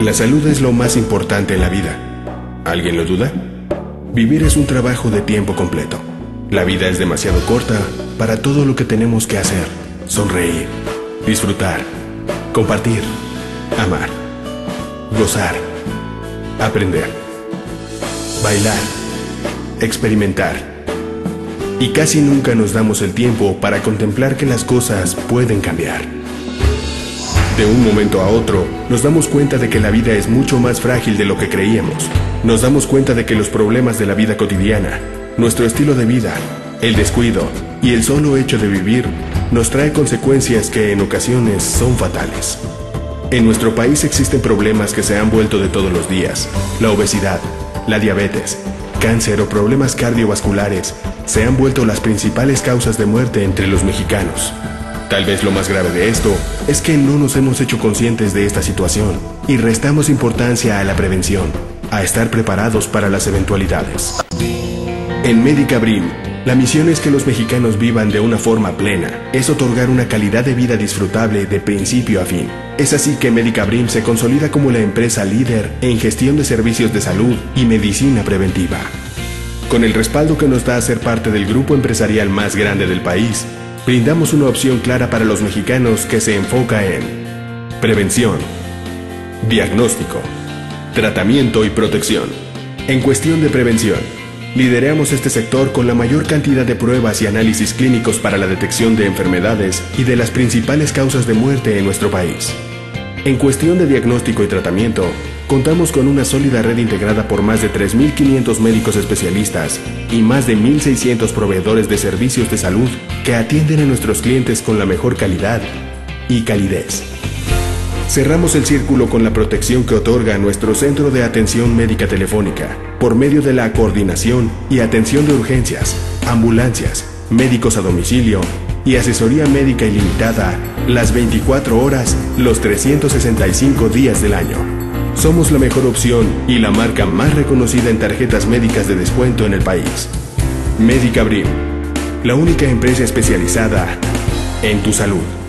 La salud es lo más importante en la vida. ¿Alguien lo duda? Vivir es un trabajo de tiempo completo. La vida es demasiado corta para todo lo que tenemos que hacer. Sonreír, disfrutar, compartir, amar, gozar, aprender, bailar, experimentar. Y casi nunca nos damos el tiempo para contemplar que las cosas pueden cambiar. De un momento a otro, nos damos cuenta de que la vida es mucho más frágil de lo que creíamos. Nos damos cuenta de que los problemas de la vida cotidiana, nuestro estilo de vida, el descuido y el solo hecho de vivir nos trae consecuencias que en ocasiones son fatales. En nuestro país existen problemas que se han vuelto de todos los días. La obesidad, la diabetes, cáncer o problemas cardiovasculares se han vuelto las principales causas de muerte entre los mexicanos. Tal vez lo más grave de esto es que no nos hemos hecho conscientes de esta situación y restamos importancia a la prevención, a estar preparados para las eventualidades. En Médica Brim, la misión es que los mexicanos vivan de una forma plena, es otorgar una calidad de vida disfrutable de principio a fin. Es así que Médica Brim se consolida como la empresa líder en gestión de servicios de salud y medicina preventiva. Con el respaldo que nos da a ser parte del grupo empresarial más grande del país, brindamos una opción clara para los mexicanos que se enfoca en prevención, diagnóstico, tratamiento y protección. En cuestión de prevención, lideramos este sector con la mayor cantidad de pruebas y análisis clínicos para la detección de enfermedades y de las principales causas de muerte en nuestro país. En cuestión de diagnóstico y tratamiento, contamos con una sólida red integrada por más de 3.500 médicos especialistas y más de 1.600 proveedores de servicios de salud que atienden a nuestros clientes con la mejor calidad y calidez. Cerramos el círculo con la protección que otorga nuestro Centro de Atención Médica Telefónica por medio de la coordinación y atención de urgencias, ambulancias, médicos a domicilio y asesoría médica ilimitada las 24 horas, los 365 días del año. Somos la mejor opción y la marca más reconocida en tarjetas médicas de descuento en el país. Médica Brim, la única empresa especializada en tu salud.